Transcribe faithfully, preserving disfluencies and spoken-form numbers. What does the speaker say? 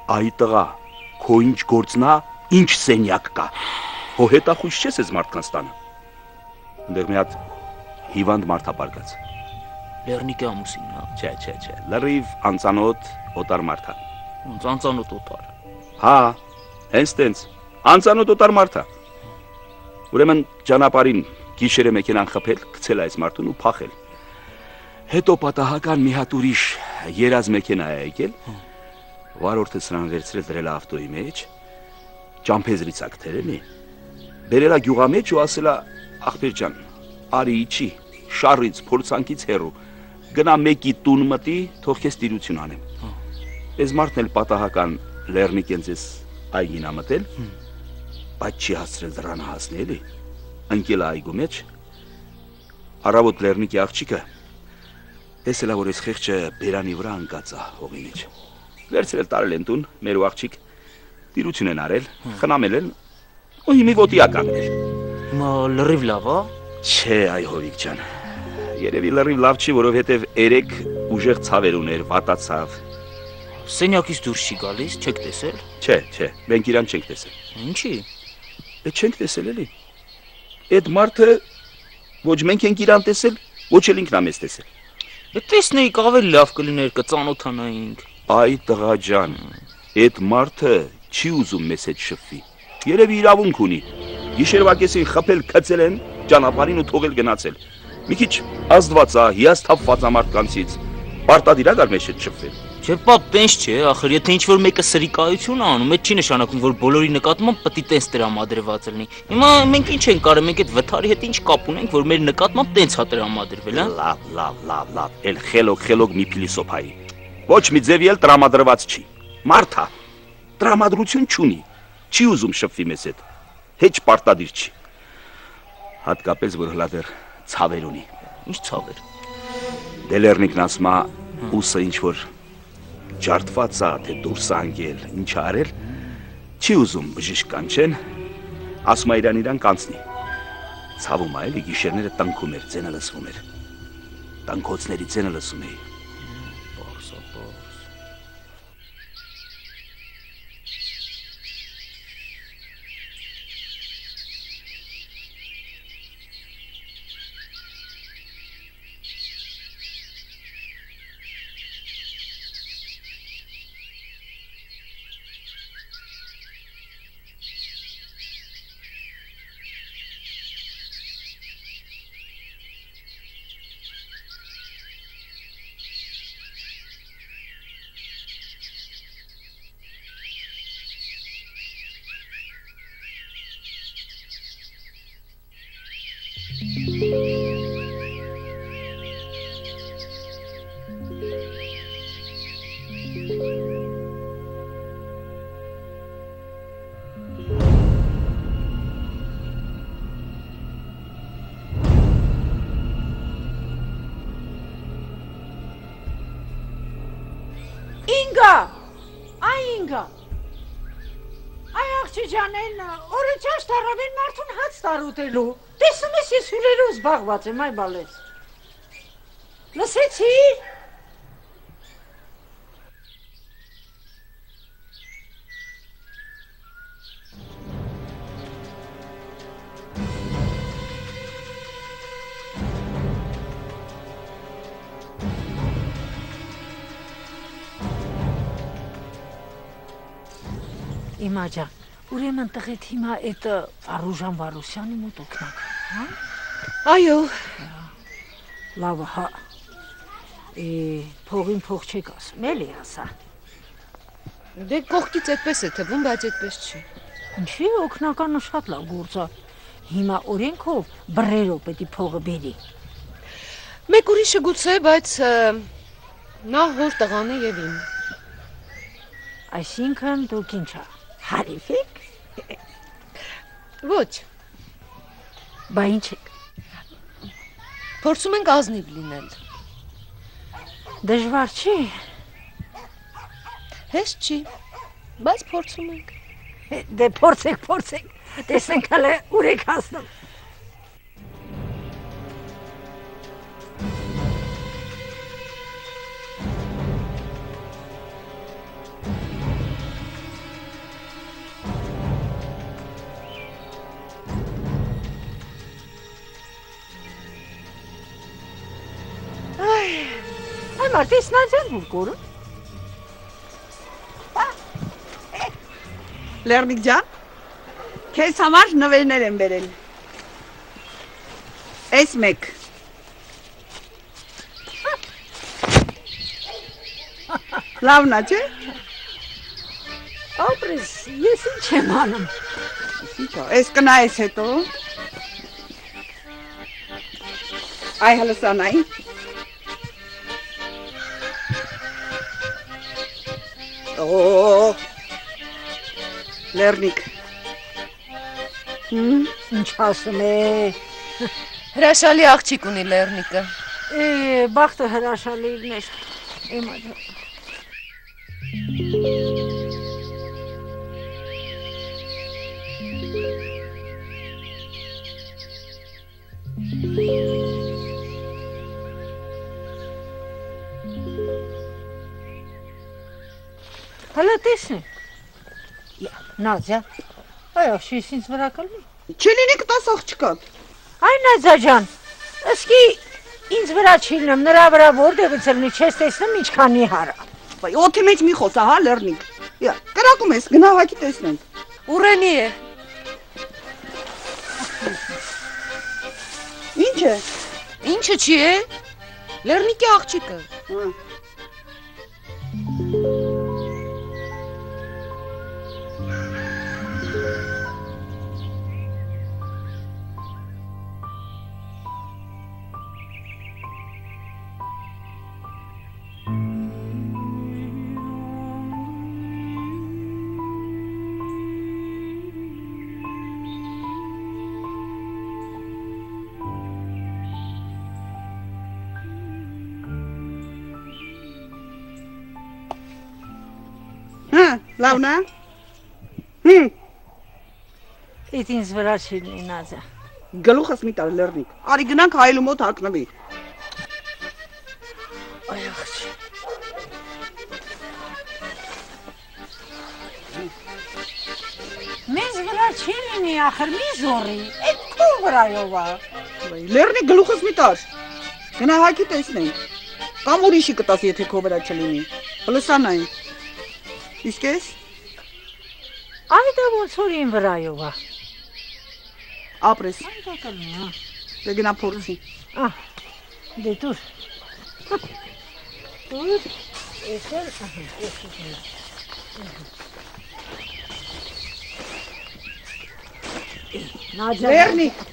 Այ տղա, քո ինչ գործնա, ինչ սենյակ կա։ Հո հետախույս չես ես մարդկանց տանը։ Այնտեղ մի հատ հիվանդ մարդ ապարգած։ Լեռնիկի ամուսինն է։ Չէ, չէ, չէ, լրիվ անծանոթ օտար մարդ է։ Ոնց անծանոթ օտար։ Հա, հենց տենց, անծանոթ օտար մարդ է։ Ուրեմն ճանապարհին գիշերը մեքենան խփել, գցել այս մարդուն ու փախել։ Հետո պատահական մի հատ ուրիշ երազ մեքենա է եկել, վարորդը սրան վերցրել դրել ավտոյի մեջ, ճամփեզրից ա գտել էլի, բերելա գյուղա մեջ ու ասելա ախպեր ջան, արի իջի, շարից, փորձանքից հեռու, գնա մեկի տուն մտի, թող քեզ տիրություն անեմ։ Այս մարդն էլ պատահական լեռնիկեն ձեզ այգին ա մտել, բայց չի հասցրել դրանը հասնել, ընկել այգու մեջ, առավոտ լեռնիկի աղջիկը տեսել ա, որ այս խեղճը բերանի վրա ընկած ա հողի մեջ։ Վերցրել տարել են տուն, մեր ու աղջիկ տիրություն են արել, խնամել են ու հիմի ոտի ա կանգնել։ Հիմա լրիվ լավ ա։ Չէ, այ հովիկ ջան, երևի լրիվ լավ չի, որովհետև երեք ուժեղ ցավեր ուներ, վատացավ։ Սենյակից դուրս չի գալիս, չեք տեսել։ Չէ, չէ, մենք իրան չենք տեսել։ Ինչի։ Է չենք տեսել էլի։ Այդ մարդը ոչ մենք ենք իրան տեսել, ոչ էլ ինքն ա մեզ տեսել։ Եթե տեսնեիք ավելի լավ կլիներ, կծանոթանայինք։ Այ տղա ջան, այդ մարդը չի ուզում մեզ հետ շփվի։ Երևի իրավունք ունի։ Գիշերվա կեսին խփել քծել են ճանապարհին ու թողել գնացել։ Մի քիչ ազդված ա, հիասթափված ա մարդկանցից։ Պարտադիր ա գալ մեզ հետ շփվել։ Չէ, պա տենց չէ, ախր եթե ինչ-որ մեկը սրիկայություն ա անում, այդ չի նշանակում, որ բոլորի նկատմամբ պետք է տենց տրամադրված լինի։ Հիմա մենք ինչ ենք կարել, մենք այդ վթարի հետ ինչ կապ ունենք, որ մեր նկատմամբ տենց հա տրամադրվել, հա։ Լավ, լավ, լավ, լավ, էլ խելոք, խելոք մի փիլիսոփայի։ Ոչ մի ձևի էլ տրամադրված չի։ Մարդ ա, տրամադրություն չունի, չի ուզում շփվի մեզ հետ։ Հեչ պարտադիր չի։ Հատկապես որ հլա դեռ ցավեր ունի։ Ինչ ցավեր։ Դե լեռնիկն ասում ա, ուսը ինչ որ ջարդված ա, թե դուրս անգել, ինչ արել, չի ուզում բժիշկ կանչեն, ասում ա իրան իրան կանցնի։ Ցավում ա էլի գիշերները տնքում էր, ձենը լսվում էր։ Տնքոցների ձենը լսում էի։ Ինգա, այ ինգա, այ աղջի ջանեն, օրը ճաշ տարավեն մարդուն հաց տարուտելու, տեսում ես ես հյուրերով զբաղված եմ, այ բալես, լսեցի, Հիմա ջան, ուրեմն տղետ հիմա այդ Արուժան Վարուսյանի մոտ օգնակ, հա? Այո։ Լավ, հա։ Է, փողին փող չեք ասում, էլի ասա։ Դե կողքից այդպես է թվում, բայց այդպես չի։ Ինչի օգնականը շատ լավ գործ է։ Հիմա օրենքով բռերով պետք է փողը բերի։ Մեկ ուրիշը գուցե, բայց նա հոր տղան է եւ իմ։ Այսինքն դուք ինչա։ Հարիվիկ։ Ոչ։ Բա ինչ եք։ Փորձում ենք ազնիվ լինել։ Դժվար չի։ Հեշտ չի, բայց փորձում ենք։ Դե փորձեք, փորձեք։ Տեսնենք հələ ուր եք հասնում։ Հիմա տեսնացես բուրկորը։ Լեռնիկ ջան, քեզ համար նվերներ եմ բերել։ Էս մեկ։ Լավն է, չէ՞։ Ապրես, ես ինչ եմ անում։ Ինչա, էս կնայես հետո։ Այ հլսանայի։ Օ Լեռնիկ։ Ինչ ասում է։ Հրաշալի աղջիկ ունի Լեռնիկը։ Է, բախտը հրաշալի իրներ։ Իմա ջան։ Հələ տեսնի։ Նազյա, այո, շիս ինձ վրա կլնի։ Չի լինի կտաս աղջկան։ Այ Նազյա ջան, ըսկի ինձ վրա չի լինում, նրա վրա որտեղից լինի, չես տեսնում ինչքանի հարա։ Վայ, օդի մեջ մի խոսա, հա, Լեռնիկ։ Յա, կրակում ես, գնա հակի տեսնենք։ Ուրենի է։ Ինչ է։ Ինչը չի է։ Լեռնիկի աղջիկը։ Հա։ Լավն է։ Հմ։ Իդ ինձ վրա չի լինի Նազյա։ Գլուխս մի տար Լեռնիկ։ Արի գնանք հայելու մոտ հագնվի։ Այ աղջի։ Մեզ վրա չի լինի, ախր մի զորի, այդ քո վրայով է։ Վայ, Լեռնիկ գլուխս մի տար։ Գնա հագի տեսնենք։ Կամ ուրիշի կտաս, եթե քո վրա չլինի։ Հլսանայի։ Իսկ ես։ Այ դա ոնց որ ին վրայով է։ Ապրես։ Այ դա կլինի, հա։ Դե գնա փորձի։ Ահ, դե դուր։ Դուր, էսել, ահա, էսել։ Նազյա։ Լեռնիկ։